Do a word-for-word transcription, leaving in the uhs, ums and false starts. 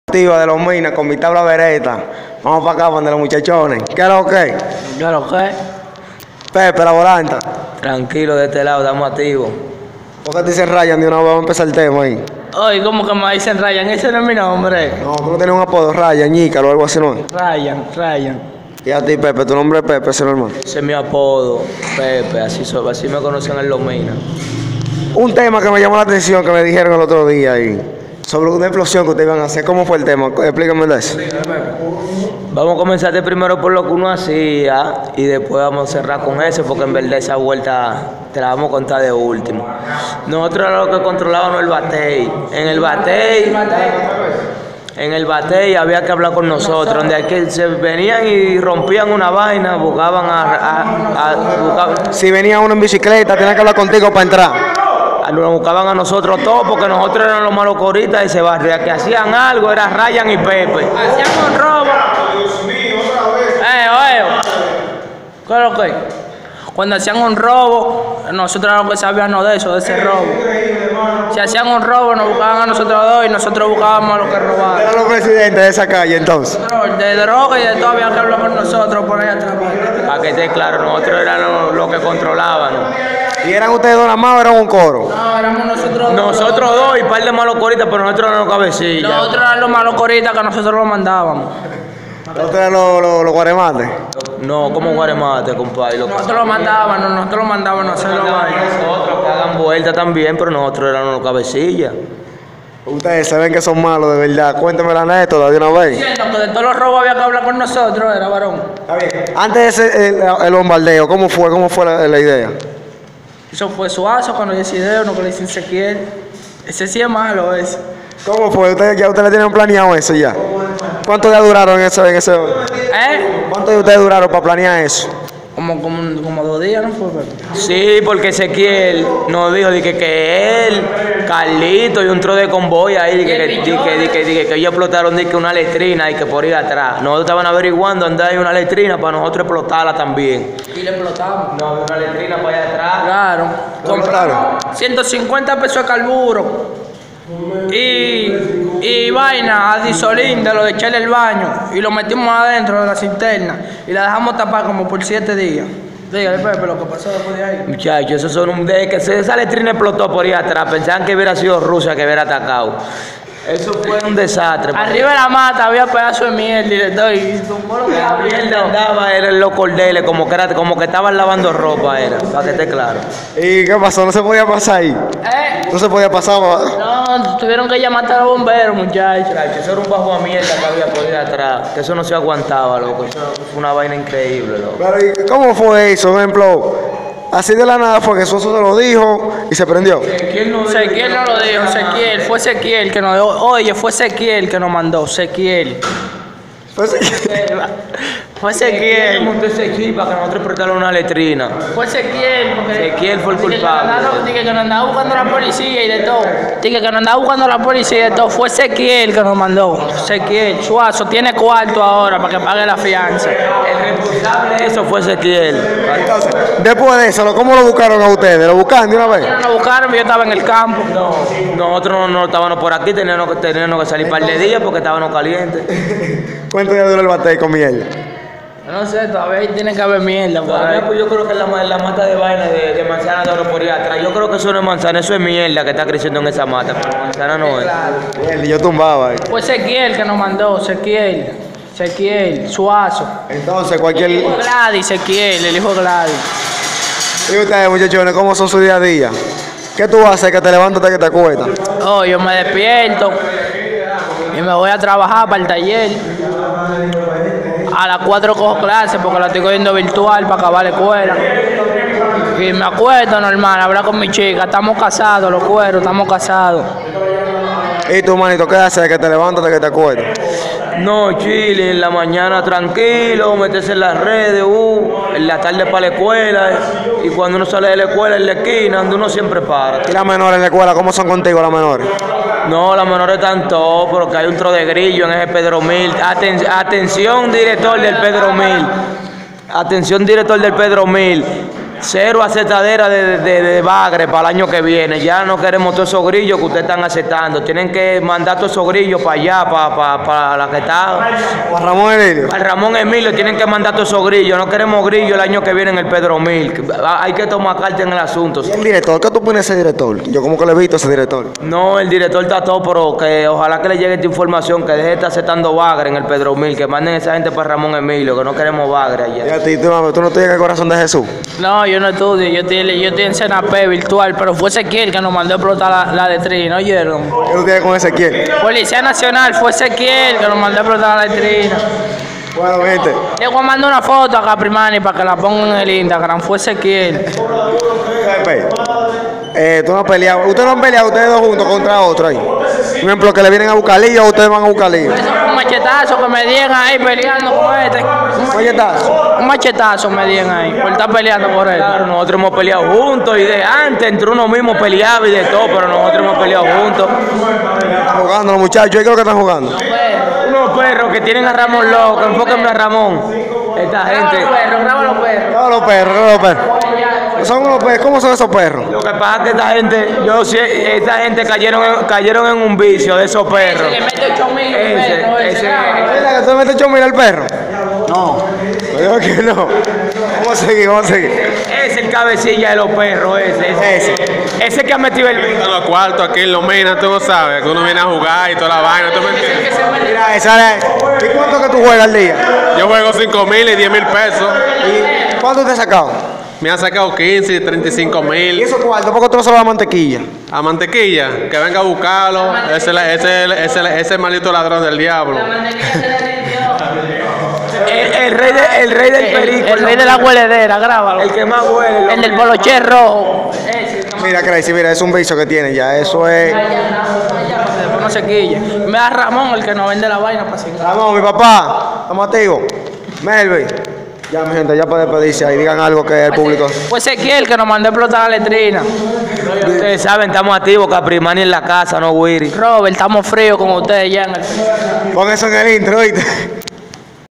De los minas con mi tabla vereta. Vamos para acá, donde los muchachones. ¿Qué es lo que? ¿Qué es lo que? Pepe, la volanta. Tranquilo, de este lado, estamos activos. ¿Por qué te dicen Ryan? De una vez vamos a empezar el tema ahí. Oye, ¿cómo que me dicen Ryan? Ese no es mi nombre. No, tú no tienes un apodo, Ryan, Ñícaro o algo así, ¿no? Ryan, Ryan. Y a ti, Pepe, tu nombre es Pepe, ese no, hermano. Ese es mi apodo, Pepe, así, so, así me conocen en Los Minas. Un tema que me llamó la atención, que me dijeron el otro día ahí, sobre una explosión que ustedes iban a hacer. ¿Cómo fue el tema? Explícame de eso. Vamos a comenzar de primero por lo que uno hacía y después vamos a cerrar con eso, porque en verdad esa vuelta te la vamos a contar de último. Nosotros era lo que controlábamos el batey. En el batey, en el batey había que hablar con nosotros, donde aquí se venían y rompían una vaina, buscaban a... a, a buscaban, si venía uno en bicicleta, tenía que hablar contigo para entrar. Nos buscaban a nosotros todos porque nosotros éramos los malos coristas de ese barrio. Que hacían algo era Ryan y Pepe. Hacían un robo. Eh, oye. ¿Qué es lo que? Cuando hacían un robo, nosotros éramos los que sabíamos de eso, de ese robo. Si hacían un robo, nos buscaban a nosotros dos y nosotros buscábamos a los que robaban. Eran los presidentes de esa calle entonces. De droga y de todo había que hablar con nosotros por ahí atrás. Para que esté claro, nosotros éramos los que controlábamos. ¿Y eran ustedes dos nada más o eran un coro? No, éramos nosotros dos. Nosotros dos y un par de malos coristas, pero nosotros éramos los cabecillas. Nosotros éramos los malos coristas que nosotros los mandábamos. ¿Ustedes eran los, los, los guaremates? No, como guaremate, compadre. Nosotros los mandábamos, nosotros los mandábamos a hacer los bailes. Nosotros que hagan vuelta también, pero nosotros éramos los cabecillas. Ustedes saben que son malos, de verdad. Cuéntame la anécdota de una vez. Diciendo que de todos los robos había que hablar con nosotros, era varón. Está bien. Antes de ese, el, el bombardeo, ¿cómo fue? ¿Cómo fue la, la idea? Eso fue Suazo cuando yo decidí, uno que le dicen Ezequiel. Ese sí es malo, ese. ¿Cómo fue? ¿Ustedes, ya ustedes tienen planeado eso ya? ¿Cuánto días duraron en ese, en ese? ¿Eh? ¿Cuántos días ustedes duraron para planear eso? Como, como, como dos días, ¿no fue? Sí, porque Ezequiel nos dijo de que, que él, Carlito y un tro de convoy ahí, de que, de que, de que, de que, de que ellos explotaron de que una letrina y que por ir atrás. Nosotros estaban averiguando dónde hay una letrina para nosotros explotarla también. ¿Y le explotamos? No, una letrina para allá atrás. Claro. Compraron ciento cincuenta pesos de carburo. Y, y vaina a disolín de lo de echarle el baño y lo metimos adentro de la cisterna y la dejamos tapar como por siete días. Dígale, Pepe, lo que pasó después de ahí. Muchachos, eso son un de que esa letrina explotó por ahí atrás. Pensaban que hubiera sido Rusia que hubiera atacado. Eso fue un desastre. Arriba de la mata había pedazos de mierda y de todo. Y tumbó lo que la mierda andaba, era en los cordeles, como que, era, como que estaban lavando ropa, era, para que esté claro. ¿Y qué pasó? ¿No se podía pasar ahí? ¿Eh? ¿No se podía pasar? No, tuvieron que llamar a los bomberos, muchachos. Eso era un bajo a mierda que había por ir atrás, que eso no se aguantaba, loco. Eso fue una vaina increíble, loco. Pero, ¿y cómo fue eso? Por ejemplo, así de la nada fue que Soso se lo dijo y se prendió. Ezequiel no, Ezequiel no lo dijo, Ezequiel, fue Ezequiel que nos dio. Oye, fue Ezequiel que nos mandó, Ezequiel. Fue Ezequiel. Fue Ezequiel. Montó ese chip para que nosotros explotáramos una letrina. Fue Ezequiel, porque Ezequiel fue el culpable. Dije que nos andaba buscando la policía y de todo. Dije que nos andaba buscando la policía y de todo. Fue Ezequiel que nos mandó. Ezequiel, Suazo, tiene cuarto ahora para que pague la fianza. El responsable de eso fue Ezequiel. Entonces, después de eso, ¿cómo lo buscaron a ustedes? ¿Lo buscaron de una vez? No lo buscaron, yo estaba en el campo. No, nosotros no, no estábamos por aquí, teníamos, teníamos que salir un par de días porque estábamos calientes. ¿Cuánto días duró el batey con miel? No sé, todavía tiene que haber mierda. Todavía, pues yo creo que la, la mata de vaina de, de manzana de oro por ahí atrás. Yo creo que eso no es manzana, eso es mierda que está creciendo en esa mata. Pero manzana no es. Claro. Y yo tumbaba ahí. Fue Ezequiel que nos mandó, Ezequiel. Ezequiel, Suazo. Entonces, cualquier. El hijo Gladys, Ezequiel, el hijo Gladys. ¿Y ustedes, muchachones, cómo son su día a día? ¿Qué tú haces que te levantas hasta que te acuestas? Oh, yo me despierto y me voy a trabajar para el taller. A las cuatro cojo clases porque la estoy cogiendo virtual para acabar la escuela. Y me acuesto normal, hablar con mi chica. Estamos casados, los cueros, estamos casados. ¿Y tú, manito, qué haces que te levantas hasta que te acuestas? No, Chile, en la mañana tranquilo, meterse en las redes, uh, en la tarde para la escuela. Y cuando uno sale de la escuela en la esquina, donde uno siempre para. ¿Y las menores en la escuela? ¿Cómo son contigo las menores? No, las menores están todos, porque hay un tro de grillo en ese Pedro Mil. Aten atención, director del Pedro Mil. Atención, director del Pedro Mil. Cero aceptadera de, de, de bagre para el año que viene. Ya no queremos todos esos grillos que ustedes están aceptando. Tienen que mandar todos esos grillos para allá, para, para, para la que está. Para Ramón Emilio. Para Ramón Emilio tienen que mandar todos esos grillos. No queremos grillos el año que viene en el Pedro Mil. Hay que tomar carta en el asunto. ¿Y el director? ¿Qué tú pones ese director? Yo como que le he visto a ese director. No, el director está todo, pero que ojalá que le llegue esta información, que deje de estar aceptando bagre en el Pedro Mil, que manden esa gente para Ramón Emilio, que no queremos bagre allá. Y a ti, tú, mami, tú no estudias en el corazón de Jesús. No, yo no estudio, yo estoy, yo estoy en Senapé virtual, pero fue Ezequiel que nos mandó a explotar la, la letrina, ¿oyeron? ¿Qué tú tienes con Ezequiel? Policía Nacional, fue Ezequiel que nos mandó a explotar la letrina. Bueno, gente. Le voy a mandar una foto a Caprimani para que la pongan en el Instagram, fue Ezequiel. Pepe, eh, tú no has peleado. Ustedes no han peleado ustedes dos juntos contra otro ahí. Por ejemplo, que le vienen a buscar lío o ustedes van a buscar lío. Eso fue un machetazo que me dieron ahí peleando con este. Un machetazo. Un machetazo me dieron ahí por estar peleando por él. Claro, nosotros hemos peleado juntos y de antes entre uno mismo peleaba y de todo, pero nosotros hemos peleado juntos. Están jugando los muchachos, ¿y qué es lo que están jugando? Unos perros que tienen a Ramón loco, enfóquenme a Ramón. Esta gente. Perro, graba los perros. No, los perros, no los perros. Son unos perros. ¿Cómo son esos perros? Lo que pasa es que esta gente, yo sé, esta gente cayeron en, cayeron en un vicio de esos perros. Le mete ocho mil. Ese, ese, ¿Verdad que tú le metes ocho mil al perro? No. Yo digo que no. Vamos a seguir, vamos a seguir. Es el cabecilla de los perros, ese. Ese, Ese. ese que ha metido el En los cuartos aquí en Los Minas, tú no sabes, que uno viene a jugar y toda la vaina, ¿tú me entiendes? Mira, esa es. ¿Y cuánto que tú juegas al día? Yo juego cinco mil y diez mil pesos. ¿Y cuánto te has sacado? Me han sacado quince y treinta y cinco ¿Y mil. eso cuánto? ¿Por qué tú no sabes la mantequilla? A mantequilla, que venga a buscarlo. Ese es ese, ese, ese maldito ladrón del diablo. El, el rey de, el rey del perico. El rey de la hueledera, grábalo. El que más huele. El del poloché rojo. Mira, Crazy, mira, es un vicio que tiene ya. Eso es. Después no se quille. Me da Ramón el que nos vende la vaina para cingar. Ramón, mi papá, estamos activos. Melvin. Ya, mi gente, ya puede despedirse ahí. Digan algo que el público. Fue Ezequiel que nos mandó a explotar la letrina. Ustedes saben, estamos activos, Caprimani en la casa, no Wiri. Robert, estamos fríos con ustedes ya en el... Pon eso en el intro, ¿oíste?